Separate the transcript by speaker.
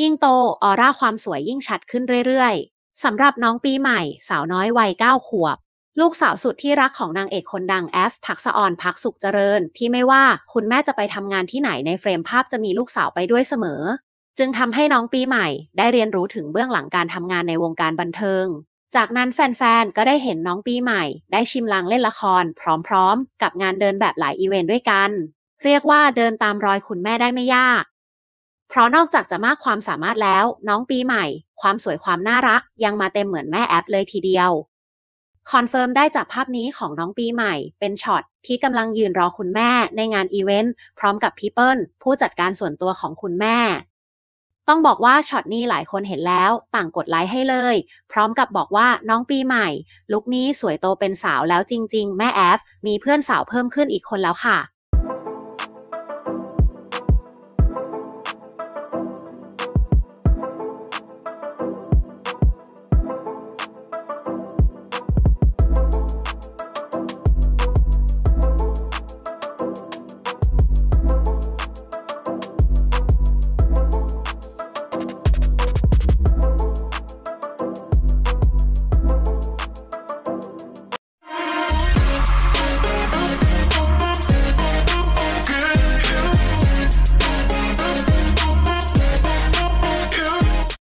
Speaker 1: ยิ่งโตออร่าความสวยยิ่งชัดขึ้นเรื่อยๆสำหรับน้องปีใหม่สาวน้อยวัย9ขวบลูกสาวสุดที่รักของนางเอกคนดังแอฟทักษะออนภักสุขเจริญที่ไม่ว่าคุณแม่จะไปทำงานที่ไหนในเฟรมภาพจะมีลูกสาวไปด้วยเสมอจึงทำให้น้องปีใหม่ได้เรียนรู้ถึงเบื้องหลังการทำงานในวงการบันเทิงจากนั้นแฟนๆก็ได้เห็นน้องปีใหม่ได้ชิมลางเล่นละครพร้อมๆกับงานเดินแบบหลายอีเวนต์ด้วยกันเรียกว่าเดินตามรอยคุณแม่ได้ไม่ยาก เพราะนอกจากจะมากความสามารถแล้วน้องปีใหม่ความสวยความน่ารักยังมาเต็มเหมือนแม่แอปเลยทีเดียวคอนเฟิร์มได้จากภาพนี้ของน้องปีใหม่เป็นช็อตที่กำลังยืนรอคุณแม่ในงานอีเวนต์พร้อมกับพี่เปิ้ลผู้จัดการส่วนตัวของคุณแม่ต้องบอกว่าช็อตนี้หลายคนเห็นแล้วต่างกดไลค์ให้เลยพร้อมกับบอกว่าน้องปีใหม่ลุคนี้สวยโตเป็นสาวแล้วจริงๆแม่แอฟมีเพื่อนสาวเพิ่มขึ้นอีกคนแล้วค่ะ